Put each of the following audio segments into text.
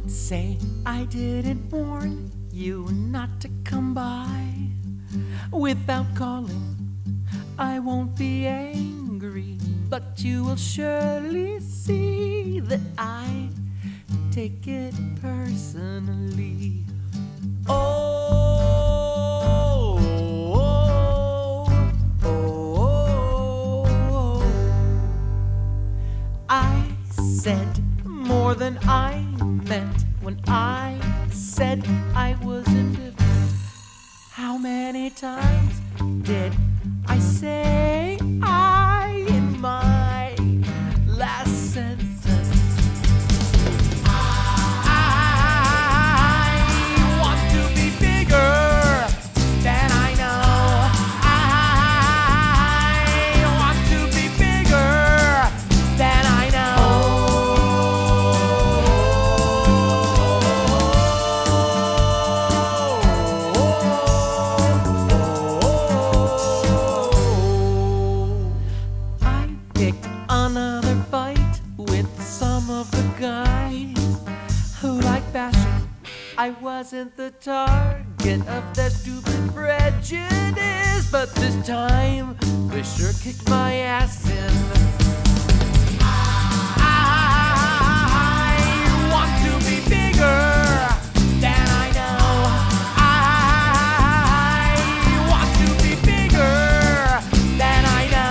Don't say I didn't warn you not to come by without calling. I won't be angry, but you will surely see that I take it personally. Oh, oh, oh, oh. I said more than I meant when I said I was indifferent. How many times did I say I in my last sentence? I want to be bigger than I know. I want to be bigger than I know. Another fight with some of the guys who like bashing. I wasn't the target of their stupid prejudice, but this time they sure kicked my ass in. I want to be bigger than I know. I want to be bigger than I know.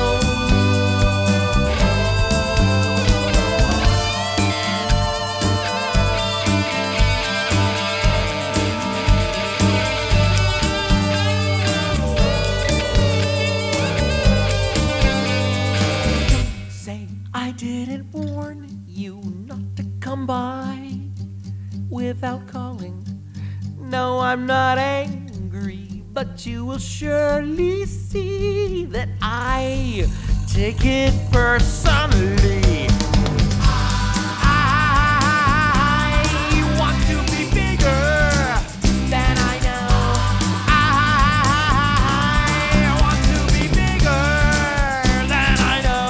I didn't warn you not to come by without calling. No, I'm not angry, but you will surely see that I take it personally. I want to be bigger than I know. I want to be bigger than I know.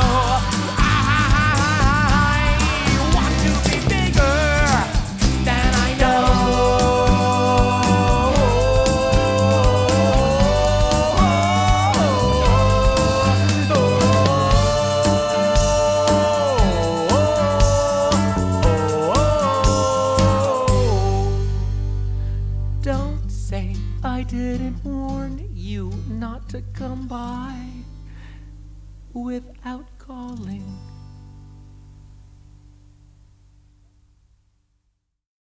Don't say I didn't warn you not to come by without calling.